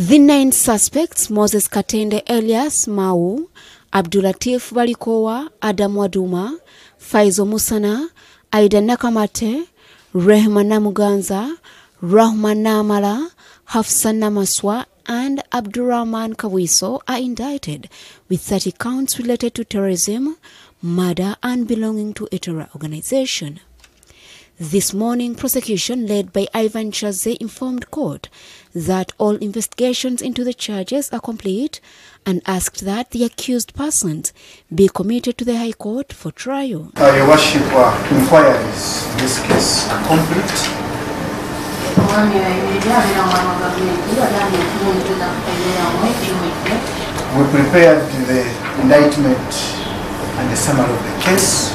The 9 suspects, Moses Katende Elias Mau, Abdulatif Balikowa, Adam Waduma, Faizo Musana, Aida Nakamate, Rehma Namuganza, Rahman Namala, Hafsan Namaswa, and Abdurrahman Kawiso are indicted with 30 counts related to terrorism, murder, and belonging to a terror organization. This morning, prosecution led by Ivan Chaze informed court that all investigations into the charges are complete and asked that the accused persons be committed to the High Court for trial. Your Worship, inquiries in this case are complete. We prepared the indictment and the summary of the case.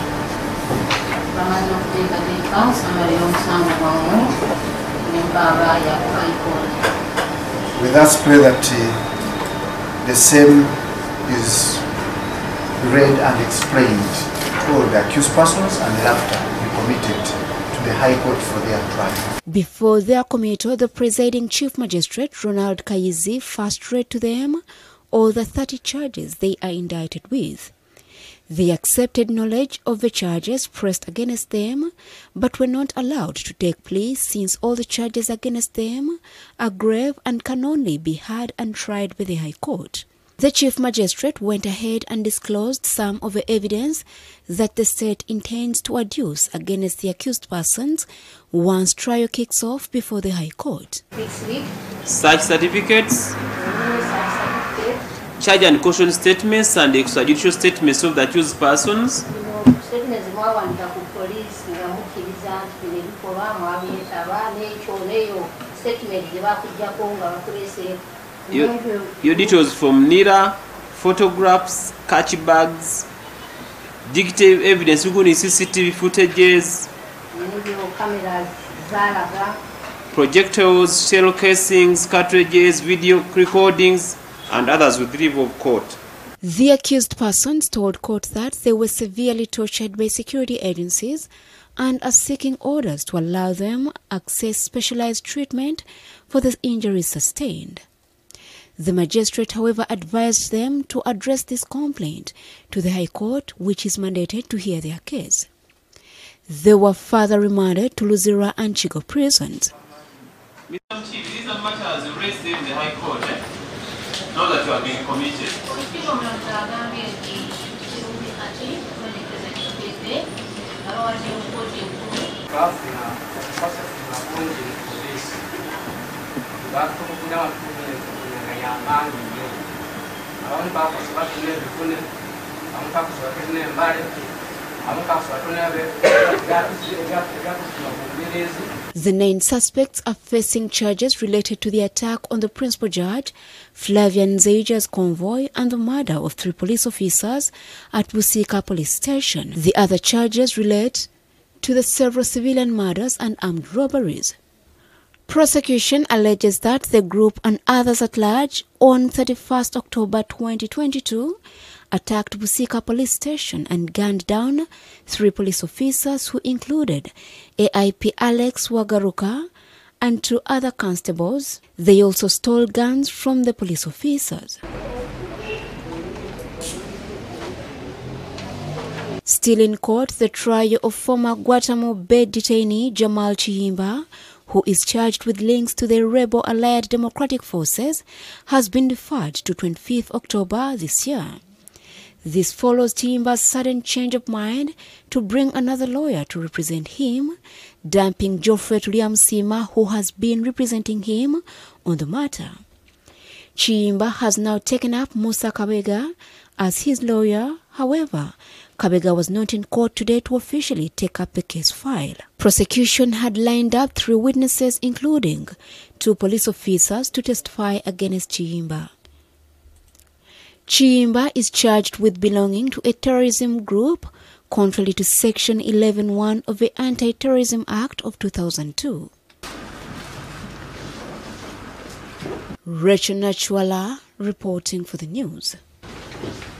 We thus pray that the same is read and explained to all the accused persons and thereafter be committed to the High Court for their trial. Before their committal, the presiding Chief Magistrate Ronald Kayizi first read to them all the 30 charges they are indicted with. They accepted knowledge of the charges pressed against them, but were not allowed to take plea since all the charges against them are grave and can only be heard and tried by the High Court. The Chief Magistrate went ahead and disclosed some of the evidence that the state intends to adduce against the accused persons once trial kicks off before the High Court. Such certificates, charge and caution statements and extrajudicial statements of the accused persons, your details from NIRA, photographs, catch bags, digital evidence, including CCTV footages, projectors, shell casings, cartridges, video recordings, and others with leave of court. The accused persons told court that they were severely tortured by security agencies and are seeking orders to allow them access specialized treatment for the injuries sustained. The magistrate, however, advised them to address this complaint to the High Court, which is mandated to hear their case. They were further remanded to Luzira and Chico prisons. Mr. Chief, these are matters raised in the High Court, now that you are being committed. The 9 suspects are facing charges related to the attack on the principal judge, Flavian Nzeija's convoy, and the murder of 3 police officers at Busika police station. The other charges relate to the several civilian murders and armed robberies. Prosecution alleges that the group and others at large on 31st October 2022 attacked Busika police station and gunned down 3 police officers who included AIP Alex Wagaruka and 2 other constables. They also stole guns from the police officers. Still in court, the trial of former Guantanamo Bay detainee Jamal Chiyimba, who is charged with links to the rebel Allied Democratic Forces, has been deferred to 25th October this year. This follows Chiyimba's sudden change of mind to bring another lawyer to represent him, dumping Geoffrey Tuliamsima, who has been representing him on the matter. Chiyimba has now taken up Musa Kabega as his lawyer. However, Kabega was not in court today to officially take up the case file. Prosecution had lined up 3 witnesses, including 2 police officers, to testify against Chiyimba. Chiyimba is charged with belonging to a terrorism group, contrary to Section 11(1) of the Anti-Terrorism Act of 2002. Rachel Nachwala reporting for the news.